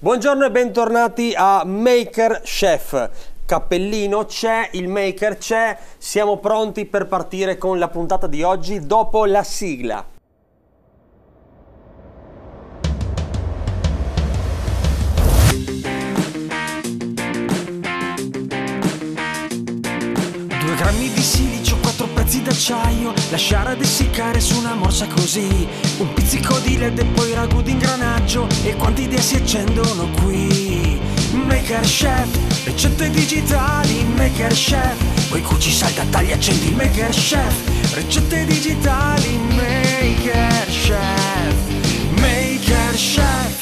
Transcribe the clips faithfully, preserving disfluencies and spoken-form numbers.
Buongiorno e bentornati a Maker Chef. Cappellino c'è, il maker c'è, siamo pronti per partire con la puntata di oggi dopo la sigla. Due grammi di silicio, quattro pezzi d'acciaio, lasciare ad essiccare su una morsa così, un pizzico di led e poi ragù di ingranaggio, e quante idee si accendono qui. Maker Chef, ricette digitali, Maker Chef, poi cuci, salta, taglia, accendi, Maker Chef, ricette digitali, Maker Chef, Maker Chef.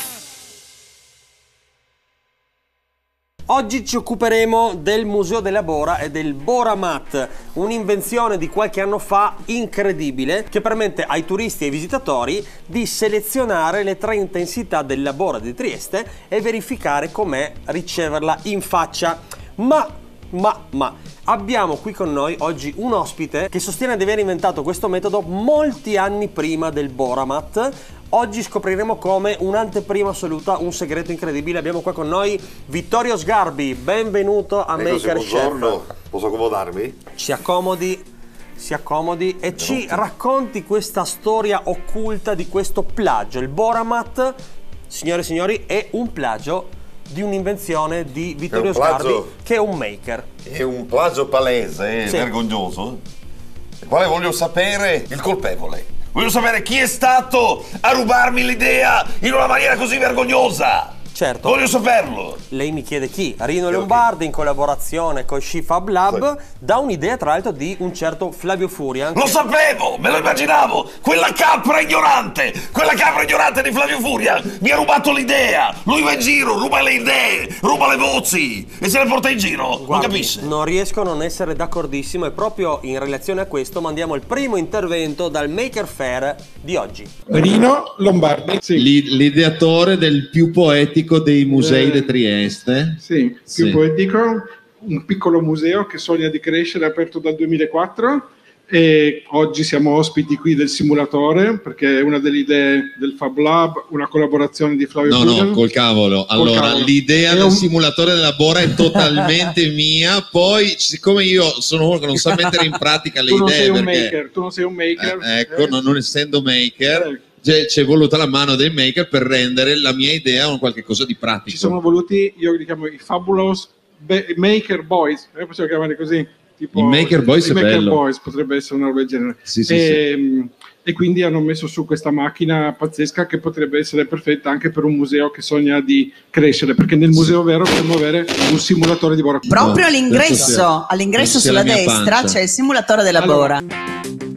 Oggi ci occuperemo del Museo della Bora e del Boramat, un'invenzione di qualche anno fa incredibile che permette ai turisti e ai visitatori di selezionare le tre intensità della Bora di Trieste e verificare com'è riceverla in faccia. Ma, ma, ma, abbiamo qui con noi oggi un ospite che sostiene di aver inventato questo metodo molti anni prima del Boramat. Oggi scopriremo come un'anteprima assoluta, un segreto incredibile. Abbiamo qua con noi Vittorio Sgarbi, benvenuto a Eccoci, Maker buongiorno. Chef. Posso accomodarmi? Si accomodi, si accomodi e ci racconti questa storia occulta di questo plagio. Il Boramat, signore e signori, è un plagio di un'invenzione di Vittorio Sgarbi, che è un maker. È un plagio palese, Sì. vergognoso, del quale voglio sapere il colpevole. Voglio sapere chi è stato a rubarmi l'idea in una maniera così vergognosa. Certo. Voglio saperlo. Lei mi chiede chi? Rino Io Lombardi, in collaborazione con Scifab Lab, Sì. dà un'idea tra l'altro di un certo Flavio Furian. Lo sapevo, me lo immaginavo. Quella capra ignorante, quella capra ignorante di Flavio Furia mi ha rubato l'idea. Lui va in giro, ruba le idee, ruba le voci e se le porta in giro. Guardi, non capisce? non riesco a non essere d'accordissimo e proprio in relazione a questo mandiamo il primo intervento dal Maker Faire di oggi. Rino Lombardi, sì, L'ideatore del più poetico dei musei Eh, di Trieste. sì, più Sì. poetico, un piccolo museo che sogna di crescere, aperto dal duemilaquattro, e oggi siamo ospiti qui del simulatore perché è una delle idee del Fab Lab, una collaborazione di Flavio No, Furian. no, col cavolo. Col Allora, cavolo. l'idea È del un- simulatore della Bora è totalmente mia. Poi, siccome io sono uno che non sa mettere in pratica le tu non idee, sei un perché, maker, tu non sei un maker. eh, ecco, eh. non, non essendo maker, Eh. c'è, c'è voluta la mano del maker per rendere la mia idea un qualche cosa di pratico. Ci sono voluti, io li chiamo i Fabulous Be- Maker Boys, eh, possiamo chiamare così. Tipo, I Maker Boys i è Maker bello. Boys potrebbe essere una roba del genere. Sì, sì, e, e quindi hanno messo su questa macchina pazzesca che potrebbe essere perfetta anche per un museo che sogna di crescere, perché nel museo vero possiamo avere un simulatore di Bora. Proprio Penso all'ingresso, sia- all'ingresso penso sia sulla la mia destra pancia. c'è il simulatore della Allora, Bora.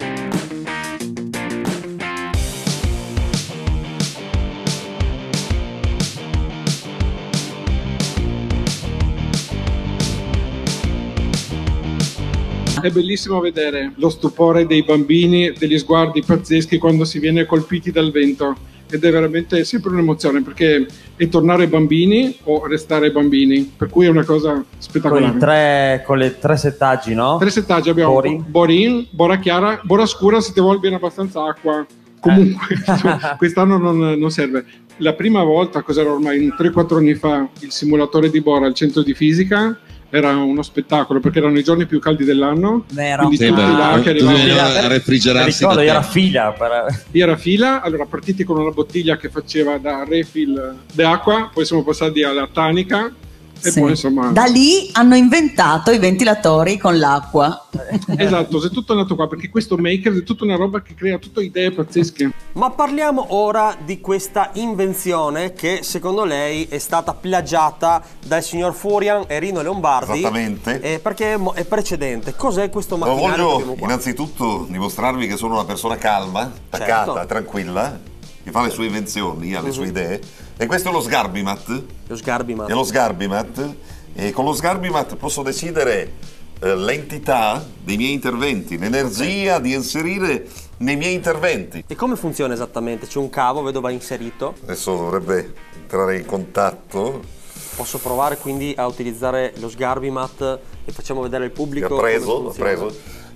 È bellissimo vedere lo stupore dei bambini, degli sguardi pazzeschi quando si viene colpiti dal vento, ed è veramente sempre un'emozione, perché è tornare bambini o restare bambini, per cui è una cosa Con, spettacolare. i tre, con le tre settaggi, no? Tre settaggi abbiamo: Bori. Borin, Bora Chiara, Bora Scura se ti vuole bene abbastanza acqua. Comunque, cioè, quest'anno non, non serve. La prima volta, cos'era ormai tre quattro anni fa, il simulatore di Bora al centro di fisica era uno spettacolo, perché erano i giorni più caldi dell'anno. Vero. Quindi Sì, tutti beh, là che tutti arrivavano. venivano a refrigerarsi Mi ricordo, da te. era fila per... Era fila, allora partiti con una bottiglia che faceva da refill d'acqua, poi siamo passati alla tanica e Sì. poi insomma... Da lì hanno inventato i ventilatori con l'acqua. Esatto, è tutto nato qua, perché questo maker è tutta una roba che crea tutte idee pazzesche. Ma parliamo ora di questa invenzione che secondo lei è stata plagiata dal signor Furian e Rino Lombardi. Esattamente. Eh, perché è, mo- è precedente. Cos'è questo Ma macchinario che voglio abbiamo qua? innanzitutto dimostrarvi che sono una persona calma, pacata, Certo. tranquilla, che fa le sue invenzioni, ha le sue Mhm. idee. E questo è lo Sgarbimat. Lo Sgarbimat. È lo Sgarbimat. E con lo Sgarbimat posso decidere eh, l'entità dei miei interventi, l'energia di inserire nei miei interventi. E come funziona esattamente? C'è un cavo, vedo va inserito. Adesso dovrebbe entrare in contatto. Posso provare quindi a utilizzare lo Sgarbimat e facciamo vedere al Si pubblico ha preso, come ha funziona. preso.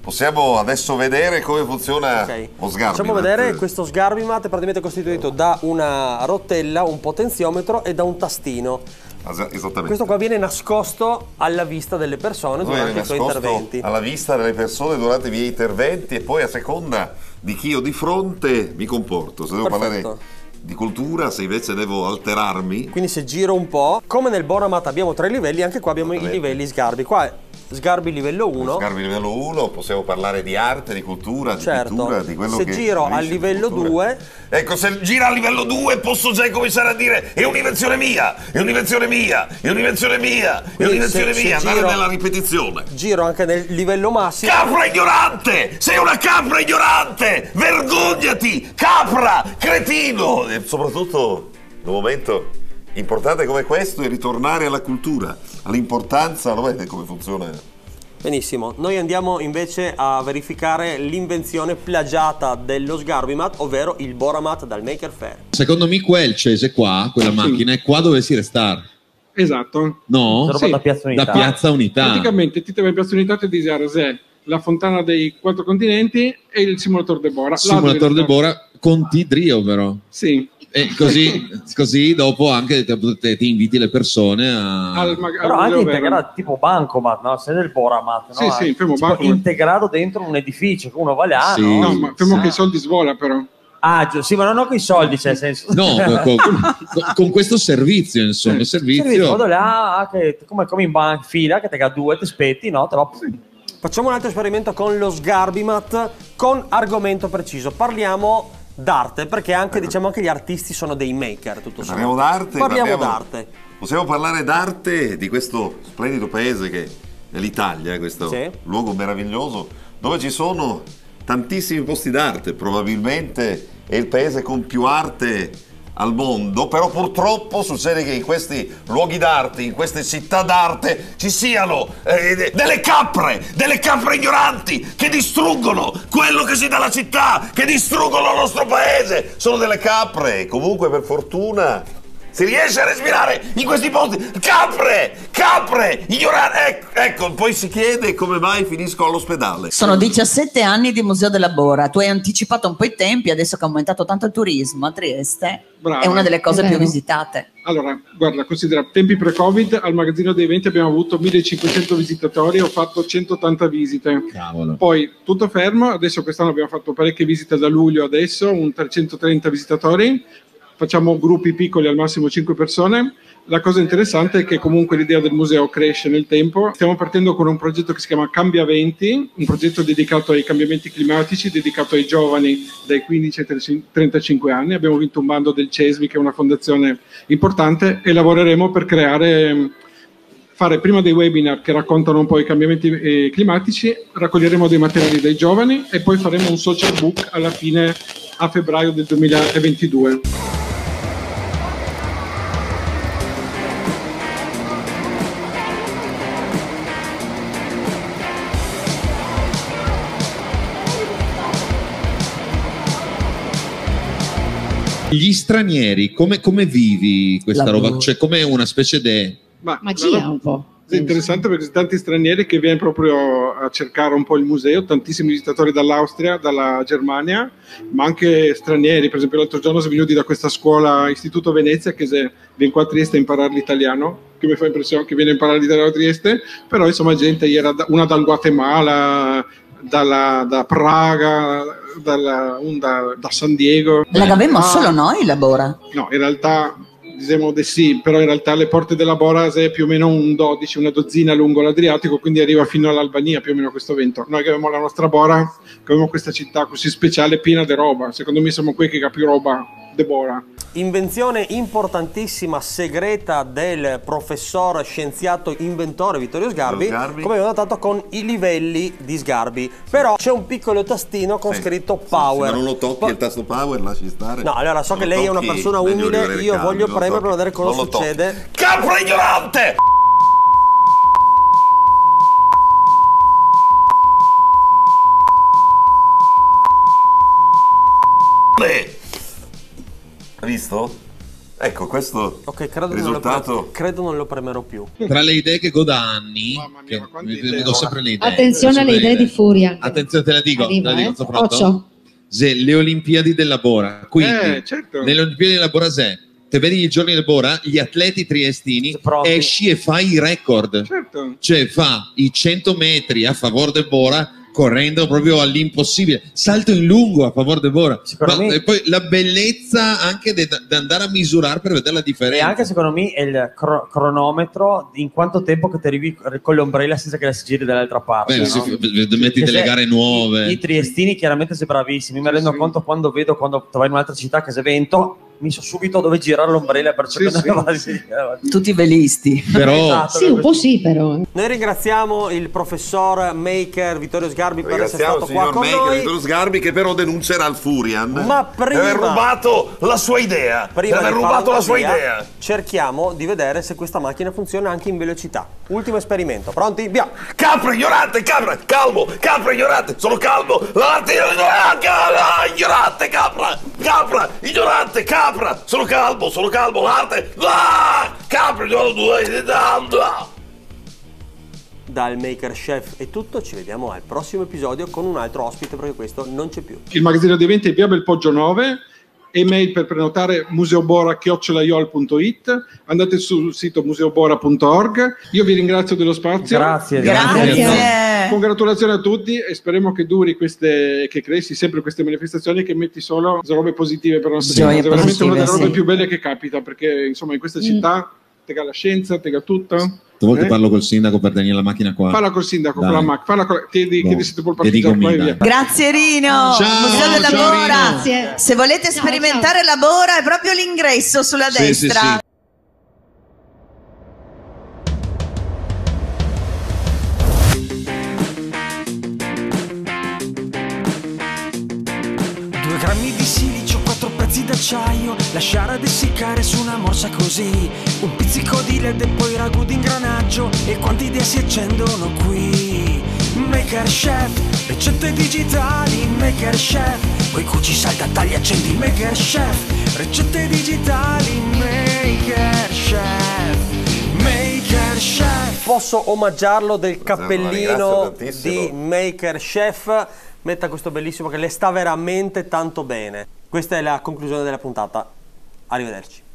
possiamo adesso vedere come funziona Okay. lo Sgarbimat. Facciamo vedere questo Sgarbimat, è praticamente costituito da una rotella, un potenziometro e da un tastino. Esattamente. Questo qua viene nascosto alla vista delle persone Viene durante i suoi nascosto interventi. alla vista delle persone durante i miei interventi e poi a seconda di chi ho di fronte mi comporto. Se devo Perfetto. parlare di cultura, se invece devo alterarmi. Quindi se giro un po', come nel Boramat abbiamo tre livelli, anche qua abbiamo i livelli Sgarbi. Qua è Sgarbi livello uno. Sgarbi livello uno, possiamo parlare di arte, di cultura, di Certo. pittura, di quello Se che giro al capisci di livello cultura. due, Ecco, se gira al livello due posso già cominciare a dire è un'invenzione mia, è un'invenzione mia, è un'invenzione mia, è Quindi un'invenzione se- mia, se andare giro- nella ripetizione. giro anche nel livello massimo. Capra ignorante! Sei una capra ignorante! Vergognati! Capra! Cretino! E soprattutto, in un momento importante come questo, è ritornare alla cultura, all'importanza, lo vedete come funziona? Benissimo, noi andiamo invece a verificare l'invenzione plagiata dello Sgarbimat, ovvero il Boramat dal Maker Faire. Secondo me quel Cese qua, quella Sì. macchina, è qua dove si restare. Esatto. No? roba Sì. da Piazza Unità. Da Piazza Unità. Praticamente ti trovi in Piazza Unità e dici Arasè, la fontana dei quattro continenti e il simulatore de Bora. Là Simulatore dove del sta- Bora con T-Drio però. Sì. E così, così dopo anche te- te- ti inviti le persone a... Al, mag- Però al anche Museo integrato, tipo Bancomat, no? Se del Boramat, no? Sì, sì, fermo Tipo Bancomat. integrato dentro un edificio, che uno va là, Sì. no? No, ma fermo che i soldi svola però. Ah, giù, sì, ma non ho con i soldi, cioè, nel senso... No, con, con- con questo servizio, insomma, il Servizio, servizio... vado là, che, come, come in ban- fila, che te ga due, ti aspetti, no? Te lo... Facciamo un altro esperimento con lo Sgarbimat con argomento preciso. Parliamo d'arte, perché anche, diciamo, anche gli artisti sono dei maker, tutto Parliamo sommato. d'arte. Parliamo d'arte. Possiamo parlare d'arte di questo splendido paese che è l'Italia, questo Sì. luogo meraviglioso, dove ci sono tantissimi posti d'arte, probabilmente è il paese con più arte al mondo, però purtroppo succede che in questi luoghi d'arte, in queste città d'arte, ci siano eh, delle capre, delle capre ignoranti che distruggono quello che si dà alla città, che distruggono il nostro paese. Sono delle capre, comunque per fortuna si riesce a respirare in questi posti. Capre, capre, ignoranti. Ecco, ecco, poi si chiede come mai finisco all'ospedale. Sono diciassette anni di Museo della Bora. Tu hai anticipato un po' i tempi, adesso che è aumentato tanto il turismo a Trieste. Brava. È una delle cose È più vero. visitate. Allora, guarda, considera, tempi pre-Covid, al magazzino dei eventi abbiamo avuto millecinquecento visitatori, ho fatto centottanta visite. Cavolo. Poi tutto fermo, adesso quest'anno abbiamo fatto parecchie visite da luglio adesso, un trecentotrenta visitatori, facciamo gruppi piccoli al massimo cinque persone. La cosa interessante è che comunque l'idea del museo cresce nel tempo. Stiamo partendo con un progetto che si chiama Cambiaventi, un progetto dedicato ai cambiamenti climatici, dedicato ai giovani dai quindici ai trentacinque anni. Abbiamo vinto un bando del CESMI, che è una fondazione importante, e lavoreremo per creare, fare prima dei webinar che raccontano un po' i cambiamenti eh, climatici, raccoglieremo dei materiali dai giovani e poi faremo un social book alla fine, a febbraio del duemilaventidue. Gli stranieri, come, come vivi questa Lavoro. roba? Cioè, come una specie di... Ma Magia la- un po'. È interessante perché ci sono tanti stranieri che viene proprio a cercare un po' il museo, tantissimi visitatori dall'Austria, dalla Germania, ma anche stranieri. Per esempio l'altro giorno sono venuti da questa scuola Istituto Venezia che se viene qua a Trieste a imparare l'italiano, che mi fa impressione che viene a imparare l'italiano a Trieste, però insomma gente, era da- una dal Guatemala, dalla, da Praga, dalla, un da, da San Diego. La avevamo Ah, solo noi la Bora. No, in realtà diciamo di sì, però in realtà le porte della Boras è più o meno un dodici, una dozzina lungo l'Adriatico, quindi arriva fino all'Albania più o meno questo vento. Noi che abbiamo la nostra Bora, che abbiamo questa città così speciale, piena di roba, secondo me siamo qui che ha più roba de Bora. Invenzione importantissima, segreta del professor scienziato inventore Vittorio Sgarbi, Sgarbi. come abbiamo notato con i livelli di Sgarbi. Però c'è un piccolo tastino con Sì. scritto Sì, Power. se non lo tocchi Po- il tasto Power, lasci stare. No, allora so Se che lo lei è una tocchi, persona meglio umile, rivedere io il voglio cambio, non premere lo per vedere cosa non lo tocchi. succede. Capra ignorante! Hai visto? Ecco, questo Ok, credo, risultato... non lo, credo non lo premerò più. Tra le idee che go da anni, Mamma mia, che ma quante mi- idee. ho sempre le idee. Attenzione ho alle sempre idee le di Furia. Attenzione, te la dico, Arriva, te la dico, eh. sto pronto? Occhio. Se le Olimpiadi della Bora, quindi Eh, certo. nelle Olimpiadi della Bora se te vedi i giorni del Bora, gli atleti triestini, Pronti. esci e fai i record. Certo. Cioè fa i cento metri a favore del Bora correndo proprio all'impossibile, salto in lungo a favore del Bora. Secondo Ma, me- e poi la bellezza anche di andare a misurare per vedere la E differenza. anche secondo me è il cro- cronometro in quanto tempo che ti arrivi con l'ombrella senza che la si giri dall'altra parte. Beh, no? se- v- metti Che delle se- gare nuove. I, i triestini chiaramente sei bravissimi. Mi rendo sì. conto quando vedo quando vai in un'altra città che se vento mi so subito dove girare l'ombrella per Sì, cercare sì. di Tutti velisti. Però Esatto. Sì, un po' sì, però. Noi ringraziamo il professor Maker Vittorio Sgarbi per essere Ringraziamo stato il qua signor con Maker, noi. Vittorio Sgarbi, che però denuncerà il Furian Ma prima- di aver rubato la sua idea. Prima di aver di rubato farlo la sua via, idea. cerchiamo di vedere se questa macchina funziona anche in velocità. Ultimo esperimento. Pronti? Via! Capra ignorante, capra, calmo, capra ignorante, sono calmo, l'arte ignorante, capra, capra, ignorante, capra, sono calmo, sono calmo, l'arte, ah, capra, ignorante. Dal Maker Chef è tutto, ci vediamo al prossimo episodio con un altro ospite perché questo non c'è più. Il magazzino di eventi è via Belpoggio nove, email per prenotare museobora chiocciola punto it, andate sul sito museobora punto org. Io vi ringrazio dello spazio. Grazie. Grazie. Congratulazioni a tutti e speriamo che duri queste, che cresci sempre queste manifestazioni, che metti solo robe positive per la nostra Gioie città. È veramente una delle positive, robe sì. più belle che capita, perché insomma in questa città tega la scienza, tega tutto. a volte Eh? parlo col sindaco per tenere la macchina qua. Falla col sindaco, Dai. con la Mac, falla con... chiedi, Boh. chiedi se ti può Chiedi parcheggiare qua e comida. via. Grazie Rino. Ciao, Museo della ciao, Bora. Rino. Grazie. Se volete Ciao, sperimentare la Bora è proprio l'ingresso sulla Sì, sì, destra. sì. Due grammi di silicio, quattro pezzi d'acciaio, lasciare ad essiccare su una morsa così. Un pizzico di led e poi ragù di ingranaggio, e quante idee si accendono qui. Maker Chef, ricette digitali, Maker Chef. Poi cuci, salta, tagli, accendi, Maker Chef. Ricette digitali, Maker Chef. Maker Chef. Posso omaggiarlo del la cappellino ringrazio tantissimo. di Maker Chef. Metta questo bellissimo che le sta veramente tanto bene. Questa è la conclusione della puntata. Arrivederci.